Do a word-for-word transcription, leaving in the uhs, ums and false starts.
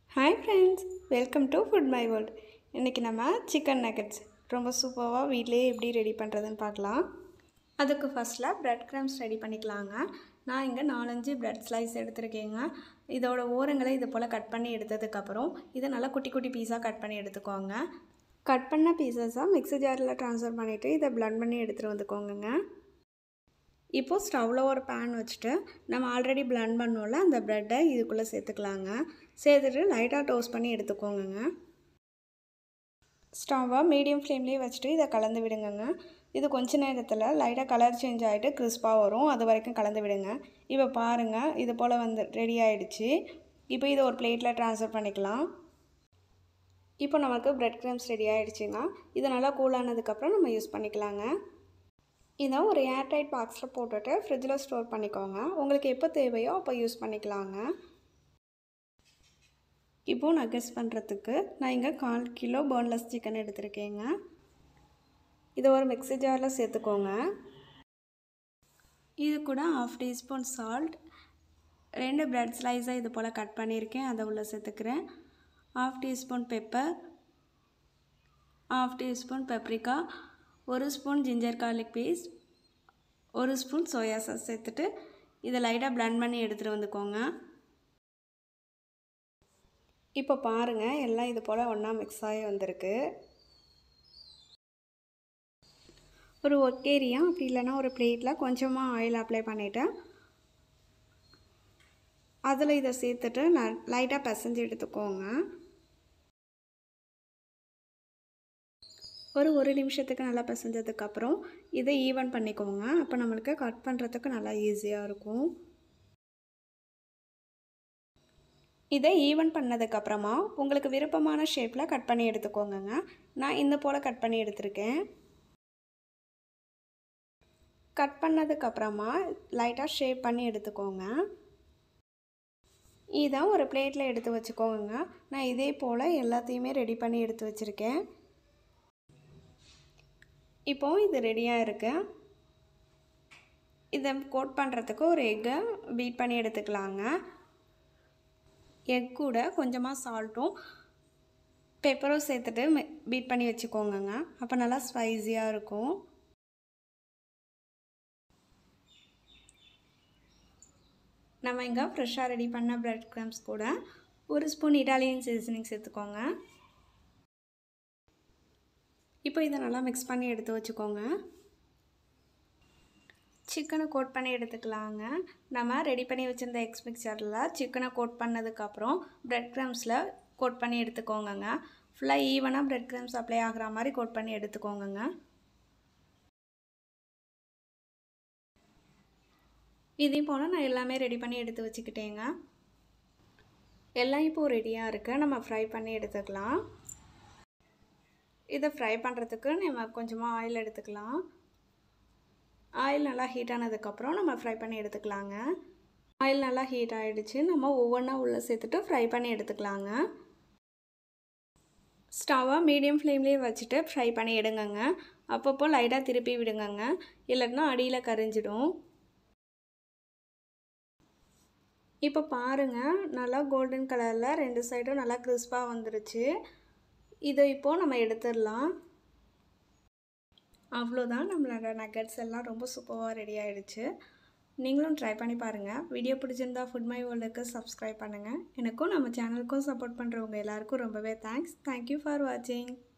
Hi friends, welcome to Food My World. இன்றைக்கி நம்ம chicken nuggets ரொம்ப சூப்பராக வீட்டிலேயே எப்படி ரெடி பண்ணுறதுன்னு பார்க்கலாம். அதுக்கு ஃபஸ்ட்டில் ப்ரெட் க்ரம்ஸ் ரெடி பண்ணிக்கலாங்க. நான் இங்கே நாலஞ்சு ப்ரெட் ஸ்லைஸ் எடுத்துருக்கேங்க. இதோட ஓரங்களை இது போல் கட் பண்ணி எடுத்ததுக்கப்புறம் இதை நல்லா குட்டி குட்டி பீஸாக கட் பண்ணி எடுத்துக்கோங்க. கட் பண்ண பீசஸாக மிக்ஸி ஜாரில் ட்ரான்ஸ்ஃபர் பண்ணிவிட்டு இதை பிளண்ட் பண்ணி எடுத்துகிட்டு வந்துக்கோங்க. இப்போது ஸ்டவ்வில் ஒரு பேன் வச்சுட்டு நம்ம ஆல்ரெடி பிளண்ட் பண்ணோம்ல அந்த ப்ரெட்டை இதுக்குள்ளே சேர்த்துக்கலாங்க. சேர்த்துட்டு லைட்டாக டோஸ்ட் பண்ணி எடுத்துக்கோங்க. ஸ்டவ்வை மீடியம் ஃப்ளேம்லேயே வச்சுட்டு இதை கலந்து விடுங்க. இது கொஞ்ச நேரத்தில் லைட்டாக கலர் சேஞ்ச் ஆகிட்டு கிறிஸ்பாக வரும், அது வரைக்கும் கலந்து விடுங்க. இப்போ பாருங்கள், இது போல் வந்து ரெடி ஆகிடுச்சு. இப்போ இதை ஒரு பிளேட்டில் ட்ரான்ஸ்ஃபர் பண்ணிக்கலாம். இப்போ நமக்கு ப்ரெட் க்ரம்ஸ் ரெடி ஆகிடுச்சுங்க. இதை நல்லா கூலானதுக்கப்புறம் நம்ம யூஸ் பண்ணிக்கலாங்க. இதை ஒரு ஏர்டைட் பாக்ஸில் போட்டுட்டு ஃப்ரிட்ஜில் ஸ்டோர் பண்ணிக்கோங்க. உங்களுக்கு எப்போ தேவையோ அப்போ யூஸ் பண்ணிக்கலாங்க. இப்போது நக்கெட்ஸ் பண்ணுறதுக்கு நான் இங்கே கால் கிலோ போன்லெஸ் சிக்கன் எடுத்துருக்கேங்க. இதை ஒரு மிக்ஸி ஜாரில் சேர்த்துக்கோங்க. இது கூட ஹாஃப் டீஸ்பூன் சால்ட், ரெண்டு ப்ரெட் ஸ்லைஸை இது போல் கட் பண்ணியிருக்கேன், அதை உள்ளே சேர்த்துக்கிறேன். Half teaspoon pepper, half teaspoon paprika, ஒரு ஸ்பூன் ஜிஞ்சர் கார்லிக் பேஸ்ட், ஒரு ஸ்பூன் சோயா சாஸ் சேர்த்துட்டு இதை லைட்டாக பிளண்ட் பண்ணி எடுத்துகிட்டு வந்துக்கோங்க. இப்போ பாருங்கள், எல்லாம் இது போல் ஒன்றா மிக்ஸ் ஆகி வந்திருக்கு. ஒரு ஒக்கேரியா அப்படி இல்லைன்னா ஒரு பிளேட்டில் கொஞ்சமாக ஆயில் அப்ளை பண்ணிவிட்டேன், அதில் இதை சேர்த்துட்டு லைட்டாக பிசைஞ்சு எடுத்துக்கோங்க. ஒரு ஒரு நிமிஷத்துக்கு நல்லா பிசைஞ்சதுக்கப்புறம் இதை ஈவன் பண்ணிக்கோங்க. அப்போ நம்மளுக்கு கட் பண்ணுறதுக்கு நல்லா ஈஸியாக இருக்கும். இதை ஈவன் பண்ணதுக்கப்புறமா உங்களுக்கு விருப்பமான ஷேப்பில் கட் பண்ணி எடுத்துக்கோங்க. நான் இந்த போல் கட் பண்ணி எடுத்திருக்கேன். கட் பண்ணதுக்கப்புறமா லைட்டாக ஷேப் பண்ணி எடுத்துக்கோங்க. இதை ஒரு பிளேட்டில் எடுத்து வச்சுக்கோங்க. நான் இதே போல் எல்லாத்தையுமே ரெடி பண்ணி எடுத்து வச்சுருக்கேன். இப்போது இது ரெடியாக இருக்குது. இதை கோட் பண்ணுறதுக்கு ஒரு எக்கை பீட் பண்ணி எடுத்துக்கலாங்க. எக் கூட கொஞ்சமாக சால்ட்டும் பெப்பரும் சேர்த்துட்டு பீட் பண்ணி வச்சுக்கோங்க. அப்போ நல்லா ஸ்பைஸியாக இருக்கும். நம்ம இங்கே ஃப்ரெஷ்ஷாக ரெடி பண்ண ப்ரெட் க்ரம்ஸ் கூட ஒரு ஸ்பூன் இட்டாலியன் சீசனிங் சேர்த்துக்கோங்க. இப்போ இதை நல்லா மிக்ஸ் பண்ணி எடுத்து வச்சுக்கோங்க. சிக்கனை கோட் பண்ணி எடுத்துக்கலாங்க. நம்ம ரெடி பண்ணி வச்சுருந்த எக்ஸ் மிக்சரில் சிக்கனை கோட் பண்ணதுக்கப்புறம் ப்ரெட் க்ரம்ஸில் கோட் பண்ணி எடுத்துக்கோங்க. ஃபுல்லாக ஈவனாக ப்ரெட் க்ரம்ஸ் அப்ளை ஆகிற மாதிரி கோட் பண்ணி எடுத்துக்கோங்க. இதே போல் நான் எல்லாமே ரெடி பண்ணி எடுத்து வச்சுக்கிட்டேங்க. எல்லாம் இப்போது ரெடியாக இருக்குது. நம்ம ஃப்ரை பண்ணி எடுத்துக்கலாம். இதை ஃப்ரை பண்ணுறதுக்கு நம்ம கொஞ்சமாக ஆயில் எடுத்துக்கலாம். ஆயில் நல்லா ஹீட் ஆனதுக்கப்புறம் நம்ம ஃப்ரை பண்ணி எடுத்துக்கலாங்க. ஆயில் நல்லா ஹீட் ஆகிடுச்சு. நம்ம ஒவ்வொன்றா உள்ளே சேர்த்துட்டு ஃப்ரை பண்ணி எடுத்துக்கலாங்க. ஸ்டவ்வை மீடியம் ஃப்ளேம்லேயே வச்சுட்டு ஃப்ரை பண்ணி எடுங்கங்க. அப்பப்போ லைட்டாக திருப்பி விடுங்கங்க, இல்லைன்னா அடியில் கரிஞ்சிடும். இப்போ பாருங்கள், நல்லா கோல்டன் கலரில் ரெண்டு சைடும் நல்லா கிறிஸ்பாக வந்துருச்சு. இதை இப்போது நம்ம எடுத்துடலாம். அவ்வளோதான், நம்மளோட நக்கெட்ஸ் எல்லாம் ரொம்ப சூப்பராக ரெடி ஆகிடுச்சு. நீங்களும் ட்ரை பண்ணி பாருங்கள். வீடியோ பிடிச்சிருந்தா ஃபுட் மை வேர்ல்டுக்கு சப்ஸ்கிரைப் பண்ணுங்கள். எனக்கும் நம்ம சேனலுக்கும் சப்போர்ட் பண்ணுறவங்க எல்லாருக்கும் ரொம்பவே தேங்க்ஸ். தேங்க்யூ ஃபார் வாட்சிங்.